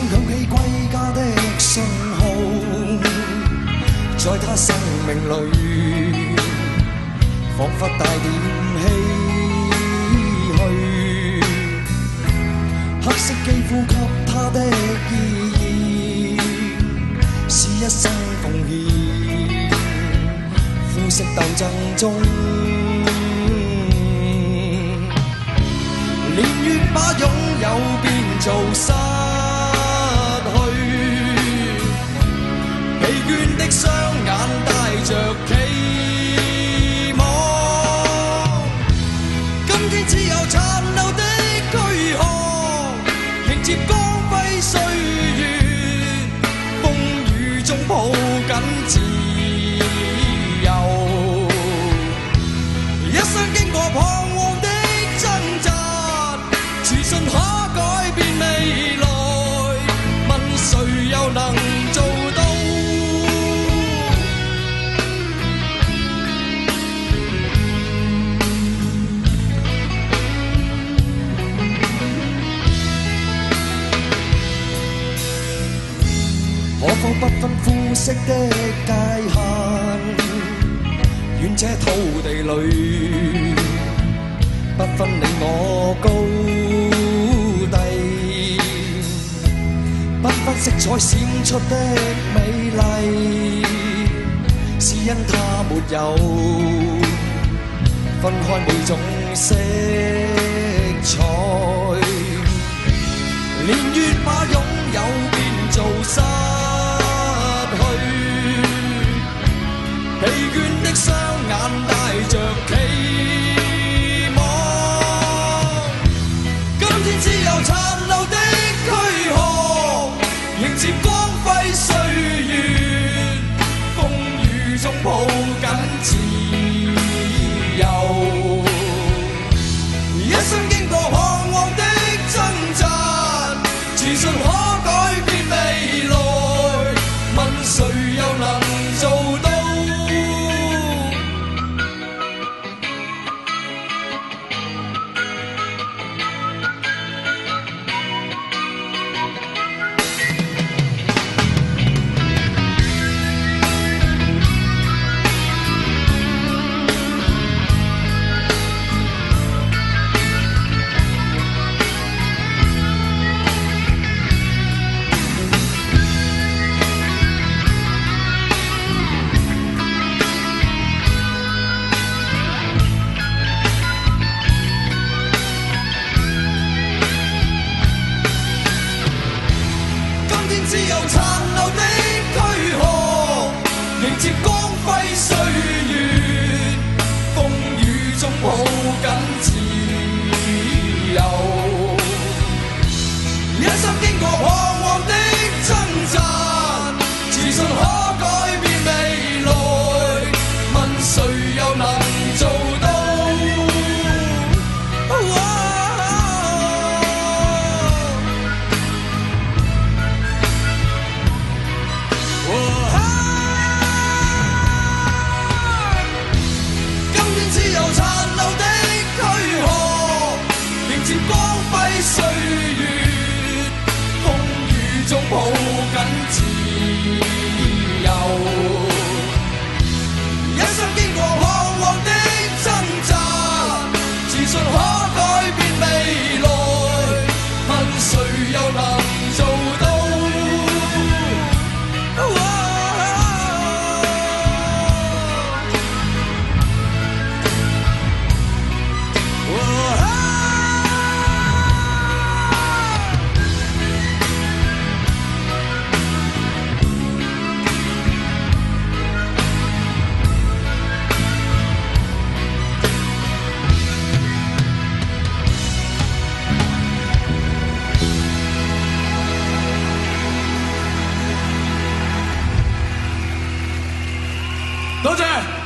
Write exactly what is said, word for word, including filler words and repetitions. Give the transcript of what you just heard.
聲響起歸家的信號，在他生命裏，彷彿帶點唏噓。黑色肌膚給他的意義，是一生奉獻，膚色鬥爭中。 年月把擁有變做失去，疲倦的雙眼帶着期望，今天只有殘留的軀殼，迎接光輝歲月，風雨中抱緊自由，一生經過彷徨的掙扎。 自信可改變未來，問誰又能做到？可否不分膚色的界限，願這土地裏不分你我高。 繽紛色彩閃出的美麗，是因它沒有分開每種色彩。年月把擁有變做失去，疲倦的雙眼帶着期望，今天只有殘留的軀殼。 迎接光輝歲月，風雨中抱緊自由，一生經過彷徨的掙扎，自信可改變未來，問誰又能做到？ 只有殘留的軀殼，迎接光輝歲月，風雨中抱緊自由，一生經過彷徨的掙扎，自信可改變未來，問誰又能做到？ 歲月，風雨中抱緊自由，一生經過彷徨的掙扎，自信可改變未來，問誰又能做到？ 多謝。